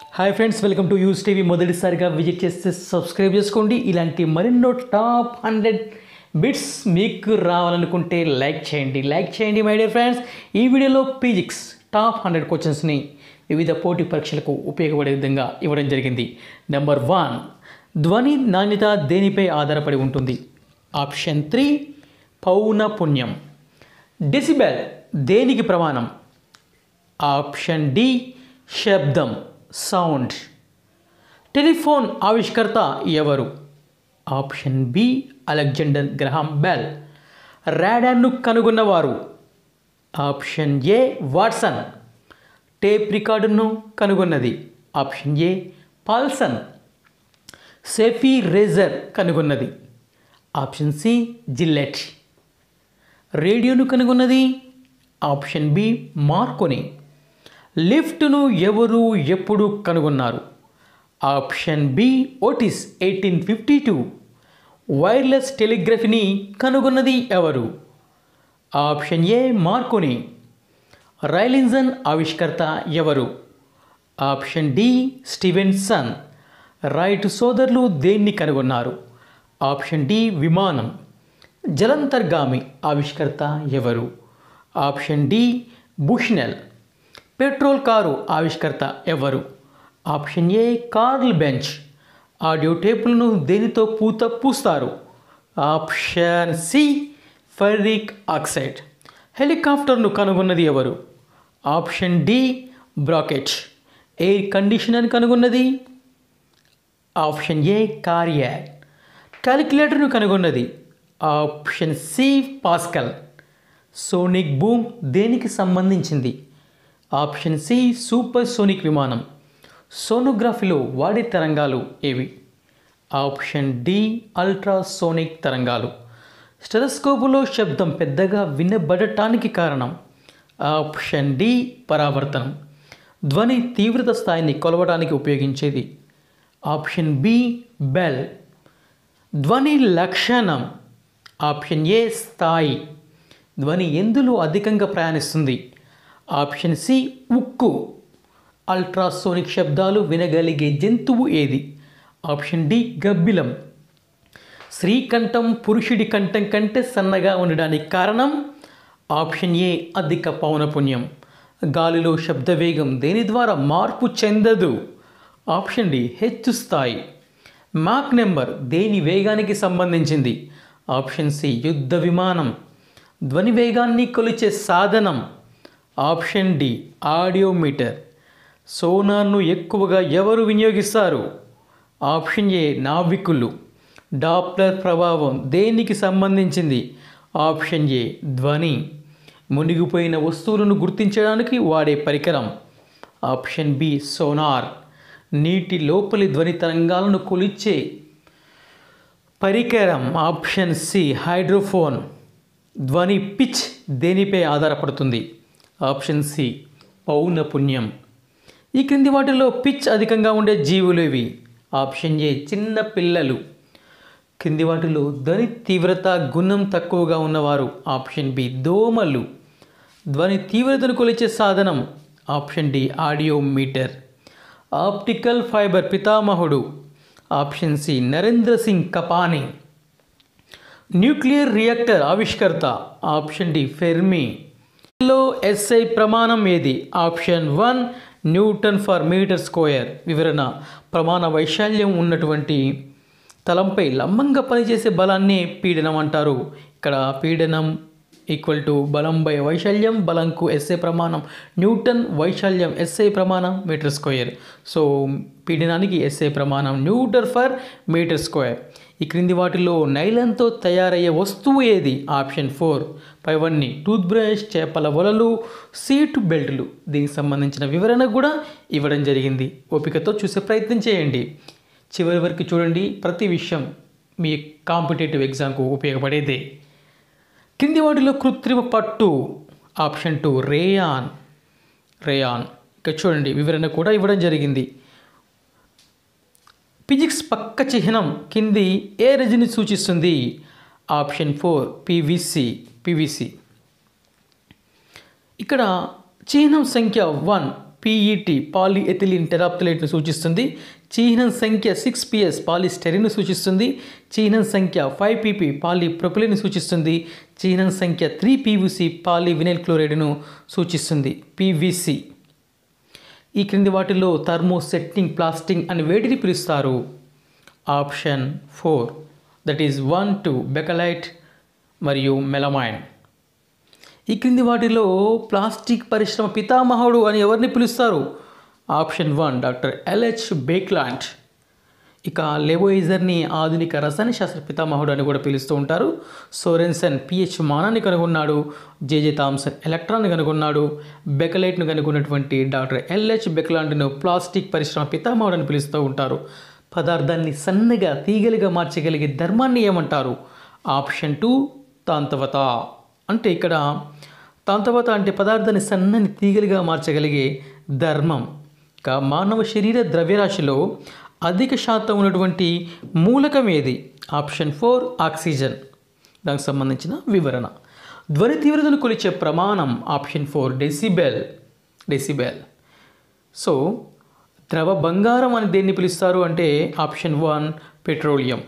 Hi friends, welcome to యూస్ TV. మొదటిసారిగా visit చేస్తే సబ్స్క్రైబ్ చేసుకోండి. ఇలాంటి మరెన్నో టాప్ 100 బిట్స్ మీకు రావాలనుకుంటే లైక్ చేయండి మై డియర్ ఫ్రెండ్స్. ఈ వీడియోలో ఫిజిక్స్ టాప్ 100 క్వశ్చన్స్ని వివిధ పోటీ పరీక్షలకు ఉపయోగపడే విధంగా ఇవ్వడం జరిగింది. నెంబర్ 1, ధ్వని నాణ్యత దేనిపై ఆధారపడి ఉంటుంది? ఆప్షన్ 3 పౌనఃపున్యం. డెసిబెల్ దేనికి ప్రమాణం? ఆప్షన్ డి శబ్దం, సౌండ్. టెలిఫోన్ ఆవిష్కర్త ఎవరు? Option B Alexander Graham Bell. రాడార్ను కనుగొన్నవారు? Option A Watson. టేప్ రికార్డును కనుగొన్నది? Option A Poulsen. Safety razor కనుగొన్నది? Option C Gillette. రేడియోను కనుగొన్నది? Option B Marconi. లిఫ్ట్ను ఎవరు ఎప్పుడు కనుగొన్నారు? Option B Otis 1852. వైర్లెస్ టెలిగ్రఫీని కనుగొన్నది ఎవరు? Option A Marconi. Rail engine ఆవిష్కర్త ఎవరు? Option D Stevenson. రైట్ సోదరులు దేన్ని కనుగొన్నారు? ఆప్షన్ డి విమానం. జలంతర్గామి ఆవిష్కర్త ఎవరు? Option D Bushnell. Petrol car ఆవిష్కర్త ఎవరు? Option A Karl Benz. Audio టేపులను దేనితో పూస్తారు? Option C ferric oxide. హెలికాప్టర్ను కనుగొన్నది ఎవరు? ఆప్షన్ డి బ్రాకెట్. ఎయిర్ కండిషనర్ కనుగొన్నది? Option A Carrier. క్యాలిక్యులేటర్ను కనుగొన్నది? Option C Pascal. Sonic boom దేనికి సంబంధించింది? ఆప్షన్ సి సూపర్ సోనిక్ విమానం. సోనోగ్రఫీలో వాడే తరంగాలు ఏవి? ఆప్షన్ డి అల్ట్రాసోనిక్ తరంగాలు. స్టెథోస్కోపులో శబ్దం పెద్దగా వినబడటానికి కారణం? ఆప్షన్ డి పరావర్తనం. ధ్వని తీవ్రత స్థాయిని కొలవడానికి ఉపయోగించేది? Option B bell. ధ్వని లక్షణం? ఆప్షన్ ఏ స్థాయి. ధ్వని ఎందులో అధికంగా ప్రయాణిస్తుంది? ఆప్షన్ సి ఉక్కు. అల్ట్రాసోనిక్ శబ్దాలు వినగలిగే జంతువు ఏది? ఆప్షన్ డి గబ్బిలం. స్త్రీ కంఠం పురుషుడి కంఠం కంటే సన్నగా ఉండడానికి కారణం? ఆప్షన్ ఏ అధిక పౌనఃపున్యం. గాలిలో శబ్ద వేగం దేని ద్వారా మార్పు చెందదు? ఆప్షన్ డి హెచ్చు స్థాయి. మాక్ నెంబర్ దేని వేగానికి సంబంధించింది? ఆప్షన్ సి యుద్ధ విమానం. ధ్వని వేగాన్ని కొలిచే సాధనం? Option D audiometer. సోనార్ను ఎక్కువగా ఎవరు వినియోగిస్తారు? ఆప్షన్ ఏ నావికులు. డాప్లర్ ప్రభావం దేనికి సంబంధించింది? ఆప్షన్ ఏ ధ్వని. మునిగిపోయిన వస్తువులను గుర్తించడానికి వాడే పరికరం? Option B sonar. నీటి లోపలి ధ్వని తరంగాలను కొలిచే పరికరం? Option C hydrophone. ధ్వని పిచ్ దేనిపై ఆధారపడుతుంది? ఆప్షన్ సి పౌనఃపున్యం. ఈ క్రింది వాటిలో పిచ్ అధికంగా ఉండే జీవులు ఇవి? ఆప్షన్ ఏ చిన్న పిల్లలు. క్రింది వాటిలో ధ్వని తీవ్రత గుణం తక్కువగా ఉన్నవారు? ఆప్షన్ బి దోమలు. ధ్వని తీవ్రతను కొలిచే సాధనం? Option D audiometer. Optical fibre పితామహుడు? Option C Narendra Singh Kapany. Nuclear reactor ఆవిష్కర్త? Option D Fermi. లో ఎస్ఐ ప్రమాణం ఏది? Option 1 newton per metre square. వివరణ: ప్రమాణ వైశాల్యం ఉన్నటువంటి తలంపై లంబంగా పనిచేసే బలాన్ని పీడనం అంటారు. ఇక్కడ పీడనం ఈక్వల్ టు బలం బై వైశాల్యం. బలంకు ఎస్ఐ ప్రమాణం న్యూటన్, వైశాల్యం ఎస్ఐ ప్రమాణం మీటర్ స్క్వేర్. సో పీడనానికి ఎస్ఐ ప్రమాణం న్యూటన్ ఫర్ మీటర్ స్క్వేర్. ఈ క్రింది వాటిలో నైలాన్తో తయారయ్యే వస్తువు ఏది? ఆప్షన్ 4 పైవన్నీ. టూత్ బ్రష్, చేపల వలలు, సీట్ బెల్ట్లు. దీనికి సంబంధించిన వివరణ కూడా ఇవ్వడం జరిగింది. ఓపికతో చూసే ప్రయత్నం చేయండి. చివరి వరకు చూడండి. ప్రతి విషయం మీ కాంపిటేటివ్ ఎగ్జామ్కు ఉపయోగపడేదే. కింది వాటిలో కృత్రిమ పట్టు? Option 2 rayon. ఇక్కడ చూడండి, వివరణ కూడా ఇవ్వడం జరిగింది. ఫిజిక్స్ పక్క చిహ్నం కింది ఏ రెజిని సూచిస్తుంది? Option 4 PVC. ఇక్కడ చిహ్నం సంఖ్య 1 PET పాలిఎథిలిన్ టెరాప్థలేట్ను సూచిస్తుంది. చిహ్నం సంఖ్య 6PS పాలిస్టెరిన్ను సూచిస్తుంది. చిహ్నం సంఖ్య 5PP పాలిప్రొపిలిన్ సూచిస్తుంది. చిహ్నం సంఖ్య 3PVC పాలివినైల్ క్లోరైడ్ను సూచిస్తుంది. PVC. ఈ క్రింది వాటిలో థర్మోసెట్టింగ్ ప్లాస్టింగ్ అని వేటిని పిలుస్తారు? ఆప్షన్ 4 దట్ ఈజ్ 1, 2 బెకలైట్ మరియు మెలమైన్. ఈ క్రింది వాటిలో ప్లాస్టిక్ పరిశ్రమ పితామహుడు అని ఎవరిని పిలుస్తారు? Option 1 doctor LH Baekeland. ఇక లెవోయిజర్ని ఆధునిక రసాయన శాస్త్ర పితామహుడు అని కూడా పిలుస్తూ ఉంటారు. సోరెన్సన్ pH మానాన్ని కనుగొన్నాడు. JJ థామ్సన్ ఎలక్ట్రాన్ని కనుగొన్నాడు. బెకలైట్ను కనుగొన్నటువంటి డాక్టర్ LH బేక్లాండ్ను ప్లాస్టిక్ పరిశ్రమ పితామహుడు అని పిలుస్తూ ఉంటారు. పదార్థాన్ని సన్నగా తీగలుగా మార్చగలిగే ధర్మాన్ని ఏమంటారు? ఆప్షన్ 2 తాంతవత. అంటే ఇక్కడ తాంతవత అంటే పదార్థాన్ని సన్నని తీగలుగా మార్చగలిగే ధర్మం. ఇక మానవ శరీర ద్రవ్యరాశిలో అధిక శాతం ఉన్నటువంటి మూలకం ఏది? Option 4 oxygen. దానికి సంబంధించిన వివరణ. ధ్వని తీవ్రతను కొలిచే ప్రమాణం? Option 4 decibel. సో ద్రవ బంగారం అని దేన్ని పిలుస్తారు అంటే ఆప్షన్ 1 పెట్రోలియం.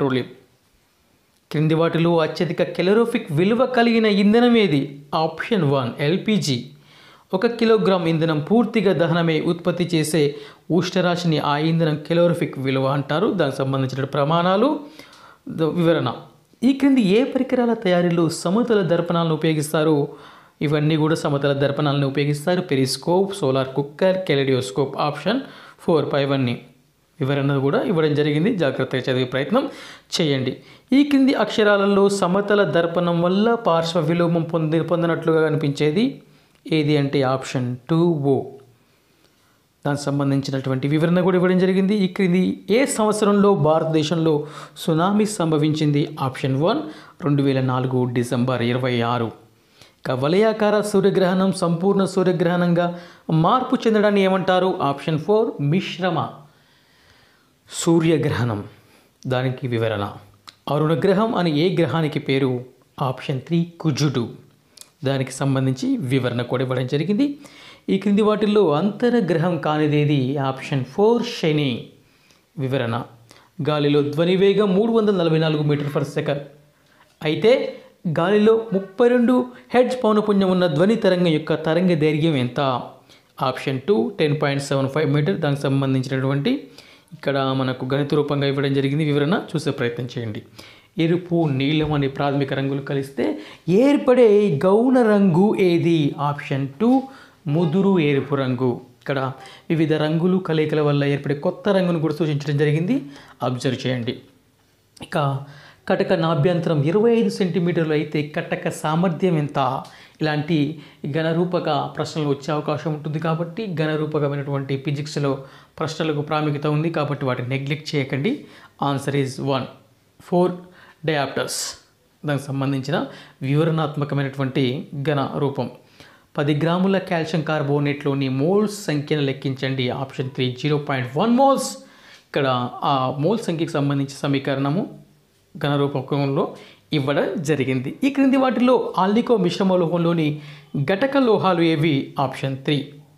క్రింది వాటిలో అత్యధిక కెలోరిఫిక్ విలువ కలిగిన ఇంధనం ఏది? Option 1 LPG. 1 కిలోగ్రామ్ ఇంధనం పూర్తిగా దహనమై ఉత్పత్తి చేసే ఉష్ణరాశిని ఆ ఇంధనం కెలోరిఫిక్ విలువ అంటారు. దానికి సంబంధించిన ప్రమాణాలు, వివరణ. ఈ క్రింది ఏ పరికరాల తయారీలో సమతల దర్పణాలను ఉపయోగిస్తారు? ఇవన్నీ కూడా సమతల దర్పణాలను ఉపయోగిస్తారు. Periscope, solar cooker, kaleidoscope. Option 4 పైవన్నీ వివరణ కూడా ఇవ్వడం జరిగింది. జాగ్రత్తగా చదివే ప్రయత్నం చేయండి. ఈ క్రింది అక్షరాలలో సమతల దర్పణం వల్ల పార్శ్వ విలోమం పొందినట్లుగా కనిపించేది ఏది అంటే ఆప్షన్ 2O. దానికి సంబంధించినటువంటి వివరణ కూడా ఇవ్వడం జరిగింది. ఈ క్రింది ఏ సంవత్సరంలో భారతదేశంలో సునామీ సంభవించింది? Option 1 2004 December 26. ఇక వలయాకార సూర్యగ్రహణం సంపూర్ణ సూర్యగ్రహణంగా మార్పు చెందడాన్ని ఏమంటారు? ఆప్షన్ 4 మిశ్రమ సూర్యగ్రహణం. దానికి వివరణ. అరుణగ్రహం అని ఏ గ్రహానికి పేరు? ఆప్షన్ 3 కుజుడు. దానికి సంబంధించి వివరణ కూడా ఇవ్వడం జరిగింది. ఈ క్రింది వాటిల్లో అంతరగ్రహం కానిదేది? ఆప్షన్ 4 శని. వివరణ. గాలిలో ధ్వని వేగం 344 మీటర్/సెకండ్. అయితే గాలిలో 32 హెర్ట్జ్ పౌనపున్యం ఉన్న ధ్వని తరంగం యొక్క తరంగ దైర్ఘ్యం ఎంత? Option 2 10.75 metre. దానికి సంబంధించినటువంటి ఇక్కడ మనకు గణిత రూపంగా ఇవ్వడం జరిగింది. వివరణ చూసే ప్రయత్నం చేయండి. ఎరుపు, నీలం అనే ప్రాథమిక రంగులు కలిస్తే ఏర్పడే గౌణ రంగు ఏది? ఆప్షన్ 2 ముదురు ఎరుపు రంగు. ఇక్కడ వివిధ రంగులు కలయికల వల్ల ఏర్పడే కొత్త రంగును కూడా సూచించడం జరిగింది. అబ్జర్వ్ చేయండి. ఇక కటక నాభ్యంతరం 25 సెంటీమీటర్లు అయితే కటక సామర్థ్యం ఎంత? ఇలాంటి ఘనరూపక ప్రశ్నలు వచ్చే అవకాశం ఉంటుంది. కాబట్టి ఘనరూపకమైనటువంటి ఫిజిక్స్లో ప్రశ్నలకు ప్రాముఖ్యత ఉంది కాబట్టి వాటిని నెగ్లెక్ట్ చేయకండి. Answer is 1 4 dioptres. దానికి సంబంధించిన వివరణాత్మకమైనటువంటి ఘన రూపం. 10 గ్రాముల కాల్షియం కార్బోనేట్లోని మోల్స్ సంఖ్యను లెక్కించండి. Option 3 0.1 moles. ఇక్కడ ఆ మోల్ సంఖ్యకు సంబంధించి సమీకరణము ఘనరూపకంలో ఇవ్వడం జరిగింది. ఈ క్రింది వాటిలో ఆల్నికో మిశ్రమ లోహంలోని ఘటక లోహాలు ఏవి? Option 3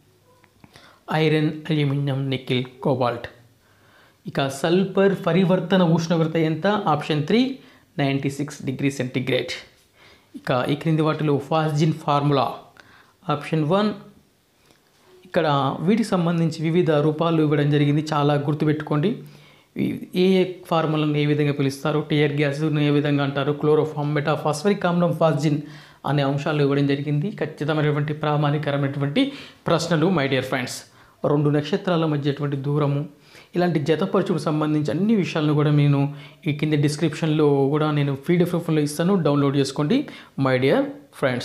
iron, aluminium, nickel, cobalt. ఇక సల్ఫర్ పరివర్తన ఉష్ణోగ్రత ఎంత? Option 3 96 degree centigrade. ఇక ఈ క్రింది వాటిలో ఫాస్జిన్ ఫార్ములా? ఆప్షన్ 1. ఇక్కడ వీటికి సంబంధించి వివిధ రూపాలు ఇవ్వడం జరిగింది. చాలా గుర్తుపెట్టుకోండి. ఏ ఫార్ములను ఏ విధంగా పిలుస్తారు, టియర్ గ్యాస్ను ఏ విధంగా అంటారు, క్లోరోఫామ్, మెటాఫాస్ఫరిక్ ఆమ్లం, ఫాస్జిన్ అనే అంశాలు ఇవ్వడం జరిగింది. ఖచ్చితమైనటువంటి ప్రామాణికరమైనటువంటి ప్రశ్నలు మై డియర్ ఫ్రెండ్స్. 2 నక్షత్రాల మధ్యటువంటి దూరము, ఇలాంటి జతపరచుకు సంబంధించి అన్ని విషయాలను కూడా నేను ఈ కింద డిస్క్రిప్షన్లో కూడా నేను పీడిఎఫ్ రూపంలో ఇస్తాను. డౌన్లోడ్ చేసుకోండి మై డియర్ ఫ్రెండ్స్.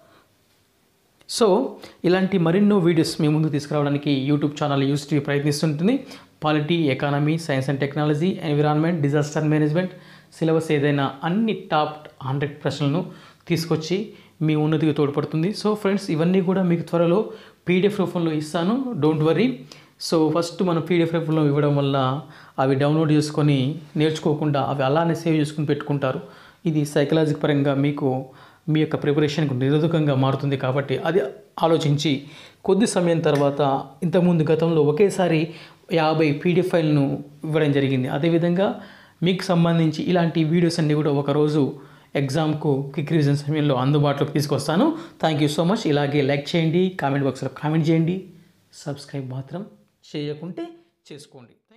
సో ఇలాంటి మరెన్నో వీడియోస్ మీ ముందు తీసుకురావడానికి యూట్యూబ్ ఛానల్ యూస్టీవీ ప్రయత్నిస్తుంటుంది. Polity, economy, science and technology, environment, disaster management syllabus ఏదైనా అన్ని టాప్ 100 ప్రశ్నలను తీసుకొచ్చి మీ ఉన్నతికి తోడ్పడుతుంది. సో ఫ్రెండ్స్, ఇవన్నీ కూడా మీకు త్వరలో పీడిఎఫ్ రూపంలో ఇస్తాను. Don't worry. సో ఫస్ట్ మనం పీడిఎఫ్ రూపంలో ఇవ్వడం వల్ల అవి డౌన్లోడ్ చేసుకొని నేర్చుకోకుండా అవి అలానే సేవ్ చేసుకుని పెట్టుకుంటారు. ఇది సైకలాజికల్ పరంగా మీకు మీ యొక్క ప్రిపరేషన్కు నిరోధకంగా మారుతుంది. కాబట్టి అది ఆలోచించి కొద్ది సమయం తర్వాత ఇంతకుముందు గతంలో ఒకేసారి 50 పీడిఎఫ్ ఫైల్ను ఇవ్వడం జరిగింది. అదేవిధంగా మీకు సంబంధించి ఇలాంటి వీడియోస్ అన్నీ కూడా ఒకరోజు ఎగ్జామ్కు క్విక్ రివిజన్ సమయంలో అందుబాటులోకి తీసుకొస్తాను. Thank you so much. ఇలాగే లైక్ చేయండి, కామెంట్ బాక్స్లో కామెంట్ చేయండి, సబ్స్క్రైబ్ మాత్రం చేయకుంటే చేసుకోండి.